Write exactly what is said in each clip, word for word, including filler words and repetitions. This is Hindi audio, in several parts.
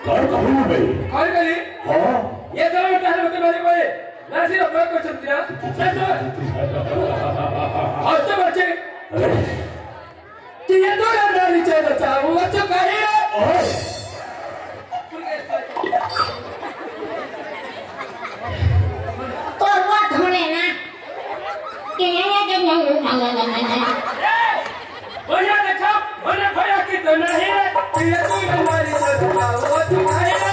कौन कहूँ भाई कौन कली हाँ ये समय पहले होते मेरे कोई नर्सी का प्रयोग कर सकती है सच और सब बच्चे कि ये तो लड़ना नहीं चाहिए बच्चा वो बच्चों का ही है तो वो धोने ना कि ये ये ये ये भैया देखो भैया भैया की तो नहीं है कि ये तो लड़ना नहीं चाहिए बच्चा वो बच्चों का ही है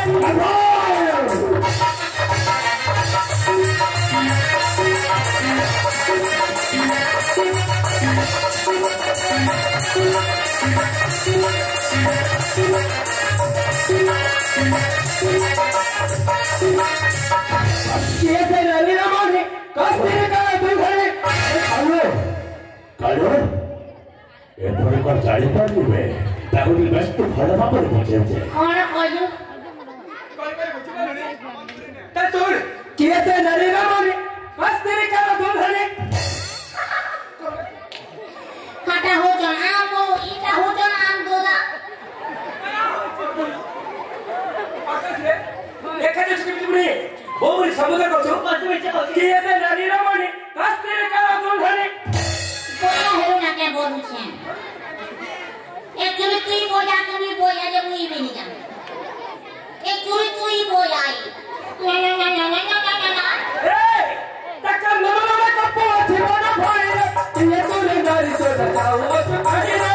ये से नहीं ना माने कस्ती का तू घरे कालो कालो ए थोड़ी कर जाड़ी पर नहीं बे ताको भी बस तो घर पर पहुंचे थे कौन कोई ता तोड़ ये से नहीं ना माने कस्ती का तू घरे खाता हो जो आम वो इटा हो जो आम दोदा देखा जो स्क्रिप्ट में वो मुझे समुद्र को चुप मत में चलो कि ये से नहीं ना माने कस्ती का तू घरे कोई ना हो ना क्या बोलूं छे एक चुरी तू ही बोया तू ही बोया जब मुई भी नहीं जाने एक चुरी तू ही बोया आई ना ना ना ना ना ना ना ए तक नमन में कप्पो अच्छे बना भाई ये तो ले नारी से बचाओ वो तो भाई ना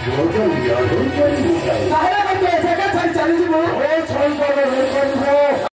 Saya kan biasa kan cari-cari dulu. Oh, cari-cari